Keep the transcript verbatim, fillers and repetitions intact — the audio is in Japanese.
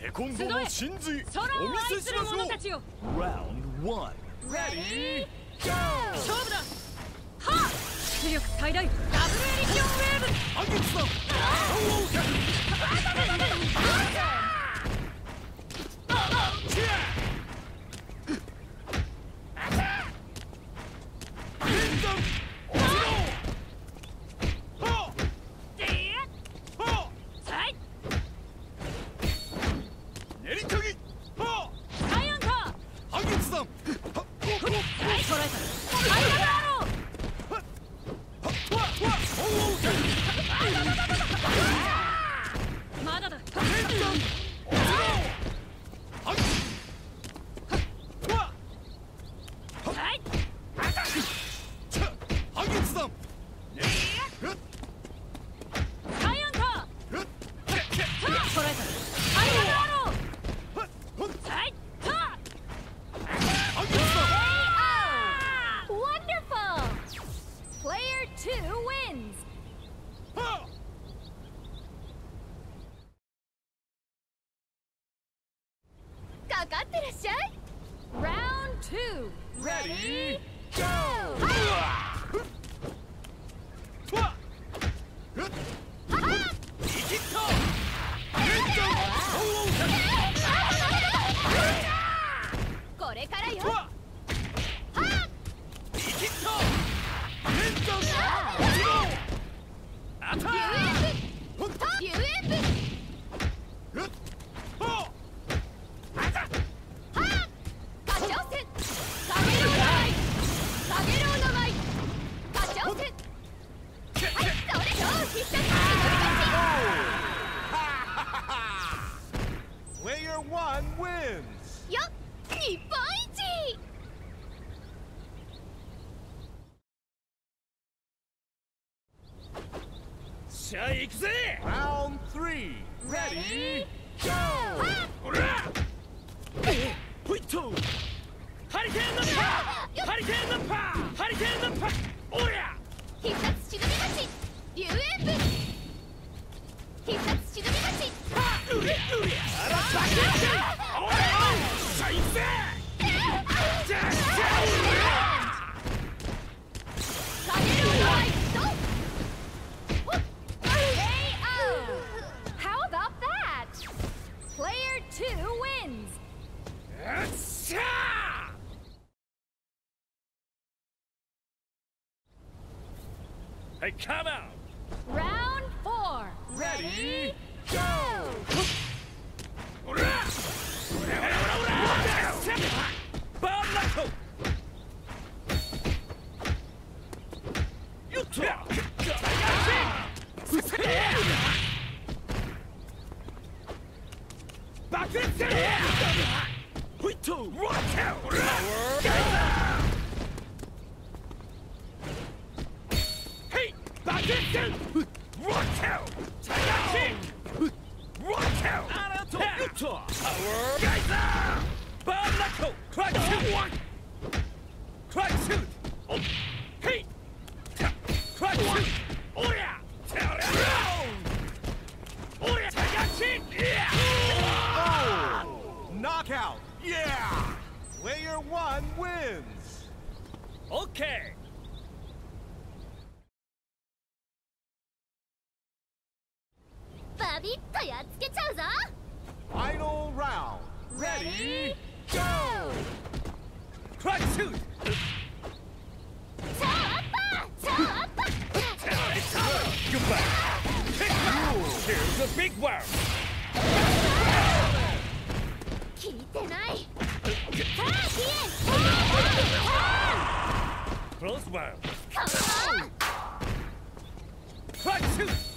テコンドーの真髄空を愛する者たちよ。 ラウンドワン。レディーゴー。 勝負だ。はっ、出力最大ダブルエリキオンウェーブ。 反撃だ。 まだだ。 かかってらっしゃい。 Round two. Ready, go! これからよ。 Player one wins! よっ、日本一。 しゃあ行くぜ Round three! Ready, go! ほらほいっとハリケーンのパーハリケーンのパーハリケーンのパーおりゃ必殺沈み橋龍炎部必殺沈み橋うりゃうりゃあらバケットおりゃしゃいぜじゃあじゃあ影のライト。 How about that? Player two wins. よっしゃーはい、come out! Round four. Ready, go! おら！おらおらおらおら！バーンラット！よっと！爆裂せろ！ほいっと！ワッチャー！おら！ヘイ！爆裂せろ！Watch out! Watch out! Power! Geyser! Bomb knuckle! Crack shoot! Crack shoot! Hey! Crack shoot! Oh yeah! Oh yeah! Tagashi! Yeah! Oh! Knockout! Yeah! Player one wins! Okay! バビッとやっつけちゃうぞ。 Final round. Ready, go! Crack shoot! 超アッパー超アッパー Goodbye! Here's the big one! 聞いてない。さあヒエ Close one! カモン Crack shoot!